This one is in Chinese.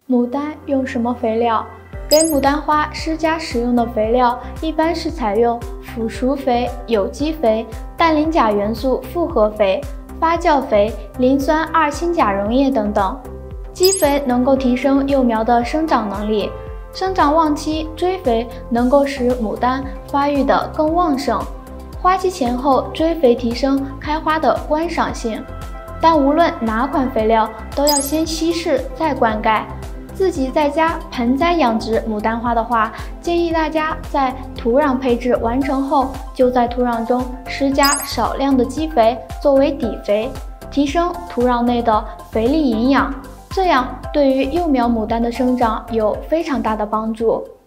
牡丹用什么肥料？给牡丹花施加使用的肥料一般是采用腐熟肥、有机肥、氮磷钾元素复合肥、发酵肥、磷酸二氢钾溶液等等。基肥能够提升幼苗的生长能力，生长旺期追肥能够使牡丹发育得更旺盛，花期前后追肥提升开花的观赏性。但无论哪款肥料都要先稀释再灌溉。自己在家盆栽养殖牡丹花的话，建议大家在土壤配置完成后，就在土壤中施加少量的基肥作为底肥，提升土壤内的肥力营养，这样对于幼苗牡丹的生长有非常大的帮助。